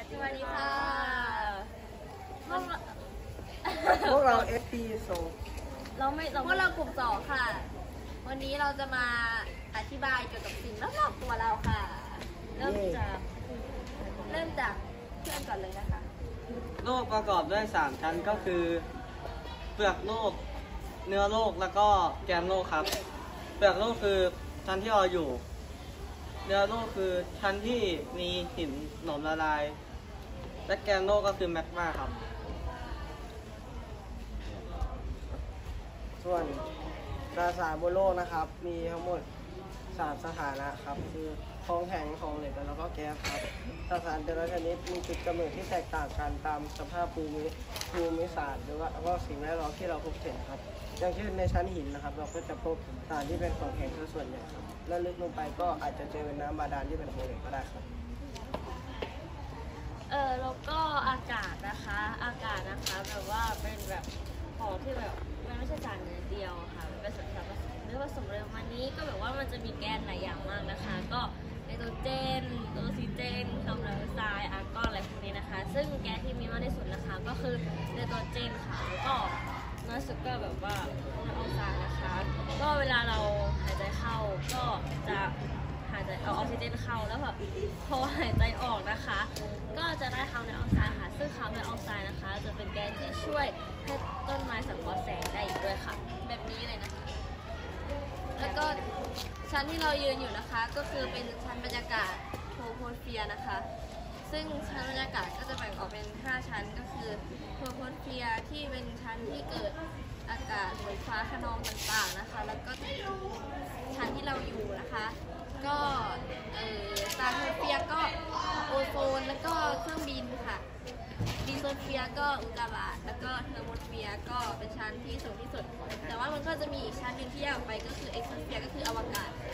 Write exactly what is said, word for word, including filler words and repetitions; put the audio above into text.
สวัสดีค่ะพวกเราพวกเรา เอฟ พี โซเราไม่เราพวกเรากลุ่มสองค่ะ วันนี้เราจะมาอธิบายเกี่ยวกับสิ่งรอบๆตัวเราค่ะ เริ่มจากเริ่มจากเพื่อนก่อนเลยนะคะโลกประกอบด้วยสามชั้นก็คือเปลือกโลกเนื้อโลกแล้วก็แกนโลกครับเปลือกโลกคือชั้นที่ลอยอยู่เนื้อโลกคือชั้นที่มีหินหนอมละลายและแกนโลกก็คือแมกมาครับส่วนดาราศาสตร์บนโลกนะครับมีทั้งหมดสามสถานะครับคือของแข็งของเหลวแล้วก็แก๊สครับสสารแต่ละชนิดมีจุดกำเนิดที่แตกต่างกันตามสภาพภูมิภูมิศาสตร์หรือว่าก็สิ่งแวดล้อมที่เราพบเห็นครับอย่างเช่นในชั้นหินนะครับเราก็จะพบสารที่เป็นของแข็งซะส่วนใหญ่ครับและลึกลงไปก็อาจจะเจอน้ำบาดาลที่เป็นของเหลวก็ได้ครับเออแล้วก็อากาศนะคะอากาศนะคะแบบว่าเป็นแบบของที่แบบมันไม่ใช่สารเนื้อเดียวค่ะมันเป็นสารผสมเนื้อผสมเร็วมานี้ก็แบบว่ามันจะมีแก๊สหลายอย่างมากนะคะก็ไนโตรเจนออกซิเจนคาร์บอนไดออกไซด์อาร์กอนอะไรพวกนี้นะคะซึ่งแก๊สที่มีมากที่สุดนะคะก็คือไนโตรเจนค่ะแล้วก็น้อยสุดก็แบบว่าคาร์บอนไดออกไซด์นะคะก็เวลาเราหายใจเข้าก็จะหายใจเอาออกซิเจนเข้าแล้วแบบพอหายใจออกนะคะก็จะได้คาร์บอนไดออกไซด์ค่ะซึ่งคาร์บอนไดออกไซด์นะคะจะเป็นแก๊สที่ช่วยให้ต้นไม้สังเคราะห์แสงได้อีกด้วยค่ะแบบนี้เลยนะคะแล้วก็ชั้นที่เรายืนอยู่นะคะก็คือเป็นชั้นบรรยากาศโทโพสเฟียร์นะคะซึ่งชั้นบรรยากาศก็จะแบ่งออกเป็นห้าชั้นก็คือโทโพสเฟียร์ที่เป็นชั้นที่เกิดอากาศฝนฟ้าคะนองต่างๆนะคะแล้วก็ชั้นที่เราอยู่นะคะก็เอ่อสตาร์โทสเฟียร์ก็โอโซนแล้วก็เครื่องบินค่ะดีโซเฟียร์ก็อุกกาบาตแล้วก็เทอร์โมสเฟียร์ก็เป็นชั้นที่สูงที่สุดแต่ว่ามันก็จะมีอีกชั้นหนึ่งที่แยกออกไปก็คือเอ็กโซสเฟียร์ก็คืออวกาศ